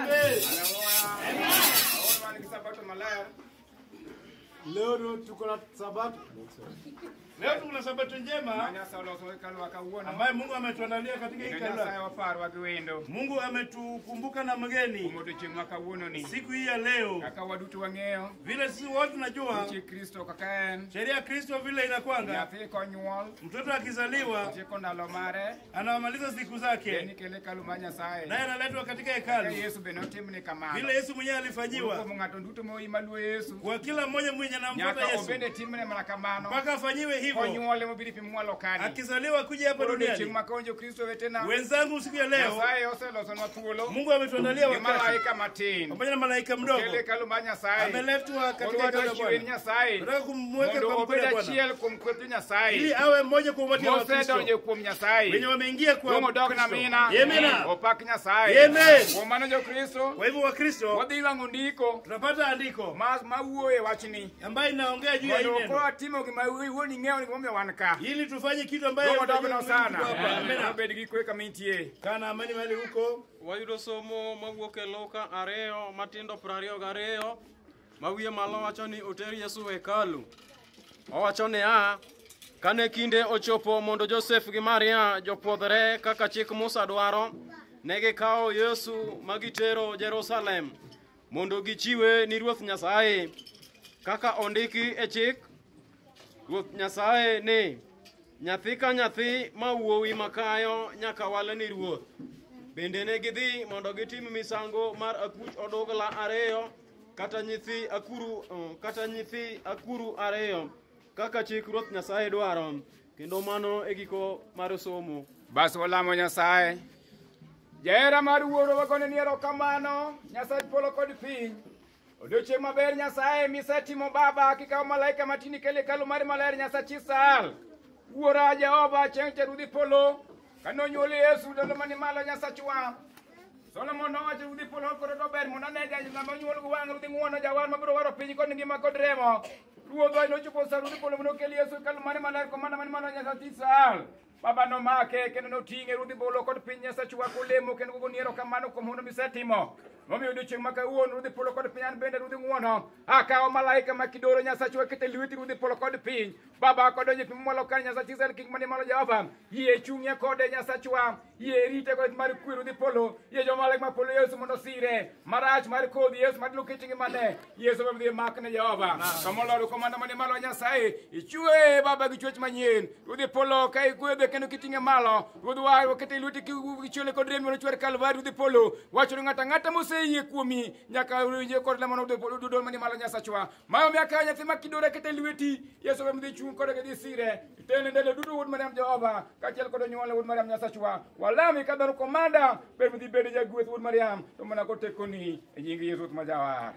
Leo tuko na sabato. Leo tuko na sabato njema ambaye Mungu ametuandalia katika hekalu. Mungu ametukumbuka na mgeni siku hii ya leo. Vile sisi wote tunajua sheria ya Kristo vile inakwanga. Mtoto akizaliwa anamaliza siku zake, naye analetwa katika hekalu vile Yesu mwenyewe alifanyiwa. Kwa kila mmoja mwenye anamfuata Yesu mpaka afanyiwe hivyo. Akizaliwa kuja hapa duniani. Wenzangu, siku ya leo Mungu ametuandalia wakati pamoja na malaika mdogo ameletwa katika hekalu la Bwana. Tunataka kumweka kwa mkono wa Bwana ili awe mmoja kwa umati wa Kristo wenye wameingia kwa Amina. Kwa hivyo wa Kristo tunapata andiko ambaye inaongea juu ya hili neno ili tufanye kitu ambaye kana amani mahali huko. Wayudo somo mawuok e Luka 2 matindo 22 mawiye malo wacho ni oter Yesu hekalu. Owacho niya, kane kinde ochopo mondo Joseph gi Maria jopwodhre kaka chik Musa dwaro, ne gikawo Yesu magitero Jerusalem mondo gichiwe ni Ruoth Nyasaye kaka ondiki e chik Ruoth Nyasaye ni nyathi ka nyathi mawuowi makayo nyaka wale ni ruoth. Bende ne gidhi mondo gitim misango mar akuch odogla 2 kata nyithi akuru 2 kaka chik Ruoth Nyasaye dwaro. Kendo mano e giko mar somo. Bas walamo Nyasaye. Jahera mar wuoro wakone ni erokamano Nyasaye polo kod piny. Odiochieng' maber Nyasaye misetimo Baba kikawo malaika matini kele hekalu mar maler Nyasaye chisal. Wuora Jehova chieng' terudhi polo kanonyuoli Yesu ndalo mani malo Nyasachwa. Solomon nowacho rudhi polo koro dober mondo anega ng'ama onyuol go wang' rudhi ng'wono jawar mabiro waro piny kod ngima kod remo. Ruodhwa nochopo sa rudhi polo mondo okel Yesu hekalu mar maler komanda mani malo Nyasaye chisal. Baba nomake kendo noting'e rudhi polo kod piny Nyasachwa kolemo kendo gogo ni erokamano kuom hono misetimo. Momiyo odiochieng' ma kawuono rudhi polo kod piny an bende rudhi ng'wono akawo malaika makidoro Nyasachwa kete lweti rudhi polo kod piny. Baba kodonjo piny mwalo kan Nyasaye chisal kik mani malo Jehova. Yie chung'e kode Nyasachwa, yie rite kod mar kwe rudhi polo, yie jomalaika ma polo Yesu mondo sire marach mar kodhi Yesu madlo kitingi mane Yesu bende makne Jehova. Kamoloro komanda mani malo Nyasaye ichwe Baba gi chwech manyien rudhi polo kai gwedhe kendo kitinge malo rudhwa kete lweti kichole kod remi mondo chwer Kalvari rudhi polo wacho ng'ata moseyie kuomi nyaka winje kod lamo rudhi polo dudol mani malo Nyasachwa mayo miaka nyathi makidore kete lweti Yesu bende chung kod gi sire tene ndele dudu wud Mariam Jehova kachiel kod nyuole wud Mariam Nyasachwa walami kadaro komanda bende bede jagweth wud Mariam to mana kotekoni e nying Yesu majawar.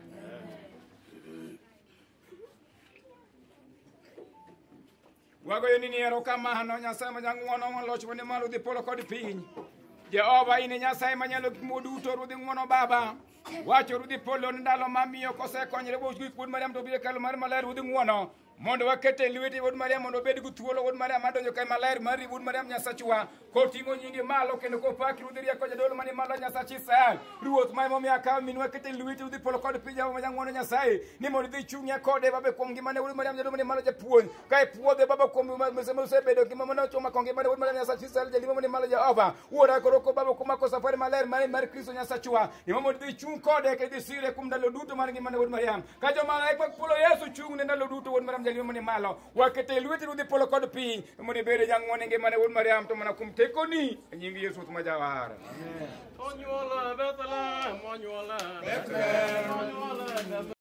Wagoyo ni erokamano Nyasaye ma jang'wono loch mane malo dhi polo kod piny. Jehova ine Nyasaye manyalo gik moduto rudhi ng'wono Baba. Wacho rudhi polo ndalo mamiyo kosekonyre bo gik wud Mariam to biro kalo mar maler rudhi ng'wono. Mondo wakete lweti wud Mariam mondo bed gu thuolo wud Mariam madonjo kai maler mar wud Mariam Nyasachwa koting'o nyinge malo kendo kopaki rudhi rieko jadolo mani malo Nyasaye chisal. Ruoth ma momiyo kawo min wakete lweti rudhi polo kod piny Jehova ma jang'wono Nyasaye ni mondo dhi chung'e kode Baba kuom ngimane wud Mariam jadolo mani malo japuonj kai puodhe Baba kuom mosebedo ngima mano choma konge mane wud Mariam Nyasaye chisal jalimo mani malo Jehova. Wuora koro ko Baba kumako safari maler mar Kristo Nyasachwa ni mondo dhi chung kode ke dhi sire kum ndalo duto mar ngimane wud Mariam. Ka jomalaika polo Yesu chung ne ndalo duto wud Mariam jalimo mani malo wakete lweti rudhi polo kod piny mondo bede jang'wono ngimane wud Mariam to mana kum tekoni e nying Yesu majawar. Amen. Onyuola Bethlehem, onyuola Bethlehem, onyuola